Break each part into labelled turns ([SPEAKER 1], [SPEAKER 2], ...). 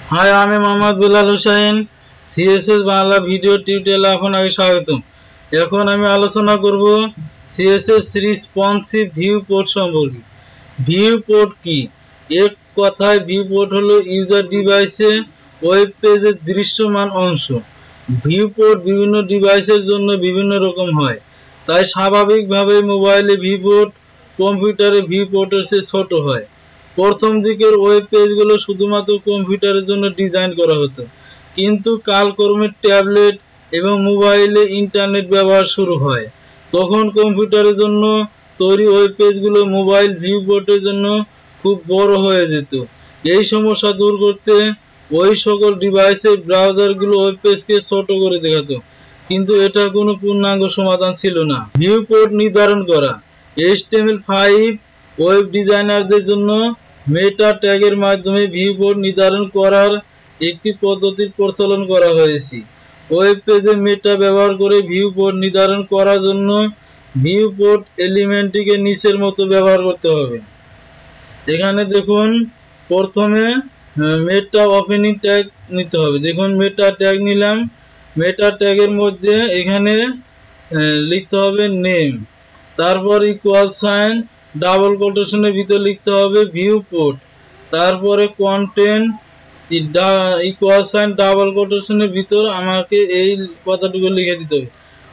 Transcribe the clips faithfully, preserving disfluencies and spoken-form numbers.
[SPEAKER 1] High, আমি Mohammad Belal Hossain. CSS Bangla video টিউটোরিয়ালে আপনাকে স্বাগতম। এখন আমি আলোচনা করব সিএসএস রেসপন্সিভ ভিউ পোর্ট সম্পর্কে। ভিউ পোর্ট কি? এক কথায় ভিউ পোর্ট হলো ইউজার ডিভাইসে ওয়েব পেজের দৃশ্যমান অংশ। ভিউ পোর্ট বিভিন্ন ডিভাইসের জন্য বিভিন্ন রকম হয়, তাই স্বাভাবিকভাবে মোবাইলে ভিউ পোর্ট কম্পিউটারে ভিউ পোর্টের চেয়ে ছোট হয়। প্রথম দিকের ওয়েব পেজগুলো শুধুমাত্র কম্পিউটারের জন্য ডিজাইন করা হতো, কিন্তু কালক্রমে ট্যাবলেট এবং মোবাইলে ইন্টারনেট ব্যবহার শুরু হয়। তখন কম্পিউটারের জন্য তৈরি ওয়েব পেজগুলো মোবাইল ভিউ পোর্টের জন্য খুব বড় হয়ে যেত। এই সমস্যা দূর করতে ওই সকল ডিভাইসের ব্রাউজারগুলো ওয়েব পেজকে ছোট করে দেখাতো, কিন্তু এটা কোনো পূর্ণাঙ্গ সমাধান ছিল না। ভিউ পোর্ট নির্ধারণ করা। H T M L five web ডিজাইনারদের জন্য মেটা ট্যাগের মাধ্যমে ভিউ পোর্ট নির্ধারণ করার একটি পদ্ধতির প্রচলন করা হয়েছে। ওয়েব পেজে মেটা ব্যবহার করে ভিউ পোর্ট নির্ধারণ করার জন্য ভিউ পোর্ট এলিমেন্টটিকে নিচের মতো ব্যবহার করতে হবে। এখানে দেখুন, প্রথমে মেটা ওপেনিং ট্যাগ নিতে হবে। দেখুন, মেটা ট্যাগ নিলাম। মেটা ট্যাগের মধ্যে এখানে লিখতে হবে নেম, তারপর ইকুয়াল সাইন ডাবল কোটেশনের ভিতর লিখতে হবে ভিউ পোর্ট, তারপরে কন্টেন্ট ইকুয়াল সাইন ডাবল কোটেশনের ভিতর আমাকে এই কথাটুকু লিখে দিতে হবে,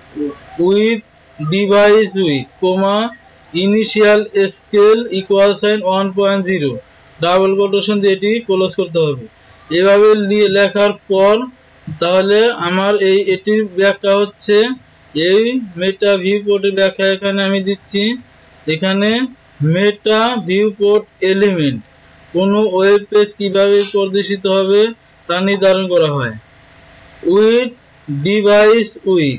[SPEAKER 1] width device width comma initial scale equal sign one point zero double quotation দিয়ে এটি ক্লোজ করতে হবে। এভাবে লেখার পর তাহলে আমার এই এটির ব্যাখ্যা হচ্ছে, এই মেটা ভিউ পোর্টের ব্যাখ্যা এখানে আমি দিচ্ছি। এখানে মেটা ভিউ পোর্ট এলিমেন্ট কোনো ওয়েব পেজ কিভাবে প্রদর্শিত হবে তা নির্ধারণ করা হয়। Width device width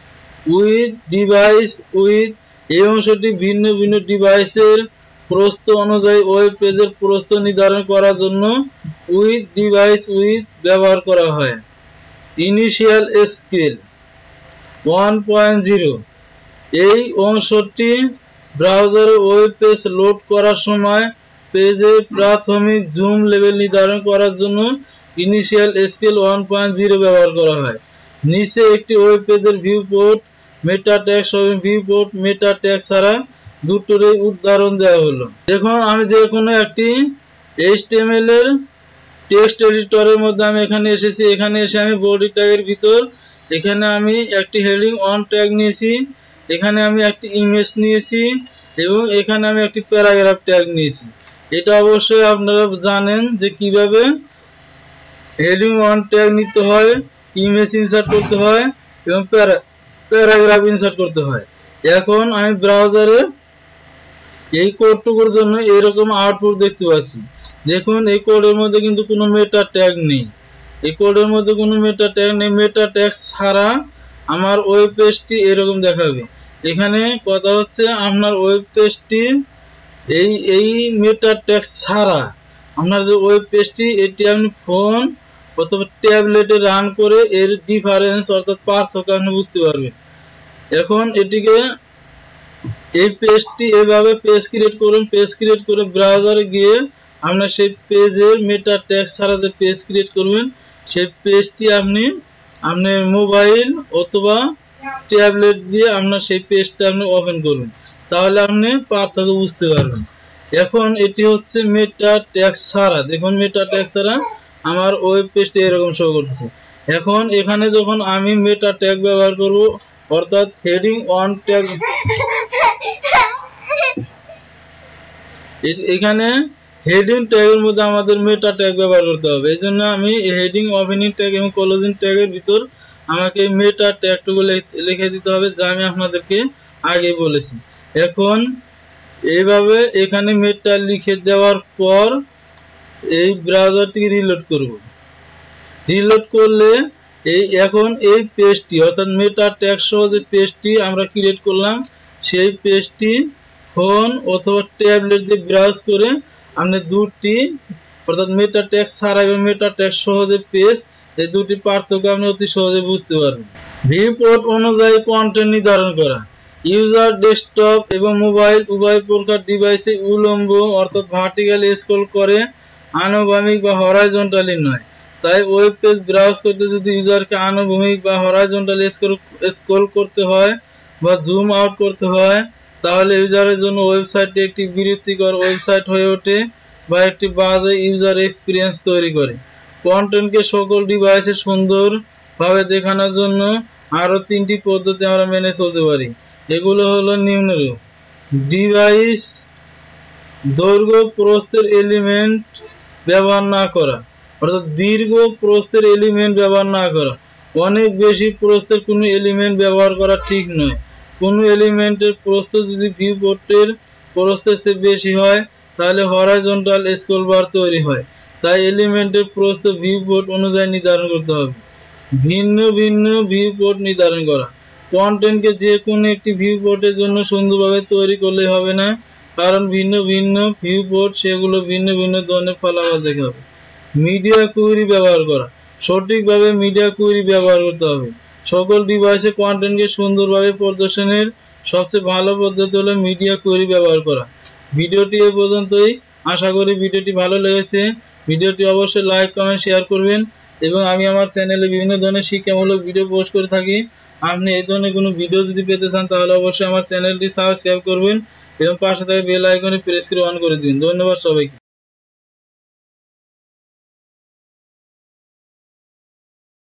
[SPEAKER 1] width device width এই অংশটি ভিন্ন ভিন্ন ডিভাইসের প্রস্থ অনুযায়ী ওয়েব পেজের প্রস্থ নির্ধারণ করার জন্য উইথ ডিভাইস উইথ ব্যবহার করা হয়। Initial scale one point zero এই অংশটি ব্রাউজারে ওয়েব পেজ লোড করার সময় পেজের প্রাথমিক জুম লেভেল নির্ধারণ করার জন্য initial scale one point zero ব্যবহার করা হয়। নিচে একটি ওয়েব পেজের ভিউ পোর্ট মেটা ট্যাগ সহ ভিউ পোর্ট মেটা ট্যাগ ছাড়া দুটোরই উদাহরণ দেওয়া হলো। দেখুন, আমি যে কোনো একটি এইচ টি এম এল এর টেক্সট এডিটরের মধ্যে আমি এখানে এসেছি। এখানে এসে আমি বডি ট্যাগের ভিতর এখানে আমি একটি হেডিং অন ট্যাগ নিয়েছি, এখানে আমি একটি ইমেজ নিয়েছি এবং এখানে আমি একটি প্যারাগ্রাফ ট্যাগ নিয়েছি। এটা অবশ্যই আপনারা জানেন যে কিভাবে হেডিং অন ট্যাগ নিতে হয়, ইমেজ ইনসার্ট করতে হয় এবং প্যারাগ্রাফ ইনসার্ট করতে হয়। এখন আমি ব্রাউজারে এই কোডটুকুর জন্য এরকম আউটপুট দেখতে পাচ্ছি। দেখুন, এই কোডের মধ্যে কিন্তু কোনো মেটা ট্যাগ নেই। এই কোডের মধ্যে কোনো মেটা ট্যাগ নেই। মেটা ট্যাগ ছাড়া আমার ওয়েব পেজটি এরকম দেখাবে। এখানে কথা হচ্ছে, আপনার ওয়েব পেজটি এই এই মেটা ট্যাগ ছাড়া আপনার যে ওয়েব পেজটি এটি আপনি ফোন অথবা ট্যাবলেটে রান করে এর ডিফারেন্স অর্থাৎ পার্থক্য আপনি বুঝতে পারবেন। এখন এটিকে এই পেজটি এভাবে পেজ ক্রিয়েট করুন। পেজ ক্রিয়েট করে ব্রাউজারে গিয়ে আপনার সেই পেজের মেটা ট্যাগ ছাড়া যে পেজ ক্রিয়েট করবেন সেই পেজটি আপনি আপনার মোবাইল অথবা ট্যাবলেট দিয়ে আপনার সেই পেজটা আপনি ওপেন করবেন, তাহলে আপনি পার্থক্য বুঝতে পারবেন। এখন এটি হচ্ছে মেটা ট্যাগ ছাড়া। দেখুন, মেটা ট্যাগ ছাড়া আমার ওয়েব পেজটি এরকম শো করতেছে। এখন এখানে যখন আমি মেটা ট্যাগ ব্যবহার করব অর্থাৎ হেডিং অন ট্যাগ, এখানে হেডিং ট্যাগের মধ্যে আমাদের মেটা ট্যাগ ব্যবহার করতে হবে। এই জন্য আমি হেডিং ওপেনিং ট্যাগ এবং ক্লোজিং ট্যাগের ভিতর আমাকে মেটা ট্যাগটুকু লিখে দিতে হবে, যা আমি আপনাদেরকে আগে বলেছি। এখন এইভাবে এখানে মেটা লিখে দেওয়ার পর এই ব্রাউজারটি রিলোড করব। রিলোড করলে এই এখন এই পেজটি অর্থাৎ মেটা ট্যাগ সহ যে পেজটি আমরা ক্রিয়েট করলাম সেই পেজটি ফোন অথবা ট্যাবলেট দিয়ে ব্রাউজ করে আপনি দুটি অর্থাৎ মেটা ট্যাগ ছাড়া এবং মেটা ট্যাগ সহ যে পেজ এই দুটি পার্থক্য আপনি অতি সহজে বুঝতে পারবেন। ভিউ পোর্ট অনুযায়ী কন্টেন্ট নির্ধারণ করা। ইউজার ডেস্কটপ এবং মোবাইল উভয় প্রকার ডিভাইসে উলম্ব অর্থাৎ ভার্টিক্যালি স্ক্রল করে, আনুভূমিক বা হরাইজন্টালি নয়। তাই ওয়েব পেজ ব্রাউজ করতে যদি ইউজারকে আনুভূমিক বা হরাইজন্টাল স্ক্রল করতে হয় বা জুম আউট করতে হয়, তাহলে ইউজারের জন্য ওয়েবসাইটটি একটি বিরক্তিকর ওয়েবসাইট হয়ে ওঠে বা একটি বাজে ইউজার এক্সপিরিয়েন্স তৈরি করে। কন্টেন্টকে সকল ডিভাইসে সুন্দরভাবে দেখানোর জন্য আরও তিনটি পদ্ধতি আমরা মেনে চলতে পারি। এগুলো হলো নিম্নরূপ: ডিভাইস দৈর্ঘ্য প্রস্থের এলিমেন্ট ব্যবহার না করা, অর্থাৎ দীর্ঘ প্রস্থের এলিমেন্ট ব্যবহার না করা। অনেক বেশি প্রস্থের কোনো এলিমেন্ট ব্যবহার করা ঠিক নয়। কোনো এলিমেন্টের প্রস্থ যদি ভিউ পোর্টের প্রস্থের চেয়ে বেশি হয় তাহলে হরাইজন্টাল স্ক্রল বার তৈরি হয়। তাই এলিমেন্টের প্রস্থ ভিউ পোর্ট অনুযায়ী নির্ধারণ করতে হবে। ভিন্ন ভিন্ন ভিউ পোর্ট নির্ধারণ করা। কন্টেন্টকে যে কোনো একটি ভিউ পোর্টের জন্য সুন্দরভাবে তৈরি করলে হবে না, কারণ ভিন্ন ভিন্ন ভিউ পোর্ট সেগুলো ভিন্ন ভিন্ন ধরনের ফলাফল দেখাবে। মিডিয়া কুয়েরি ব্যবহার করা। সঠিকভাবে মিডিয়া কুয়েরি ব্যবহার করতে হবে। সকল ডিভাইসে কন্টেন্টকে সুন্দরভাবে প্রদর্শনের সবচেয়ে ভালো পদ্ধতি হলো মিডিয়া কুয়েরি ব্যবহার করা। ভিডিওটি এ পর্যন্তই। আশা করি ভিডিওটি ভালো লেগেছে। ভিডিওটি অবশ্যই লাইক, কমেন্ট, শেয়ার করবেন এবং আমি আমার চ্যানেলে বিভিন্ন ধরনের শিক্ষামূলক ভিডিও পোস্ট করে থাকি। আপনি এই ধরনের কোনো ভিডিও যদি পেতে চান তাহলে অবশ্যই আমার চ্যানেলটি সাবস্ক্রাইব করবেন এবং পাশে থাকা বেল আইকনে প্রেস করে অন করে দিন। ধন্যবাদ সবাইকে।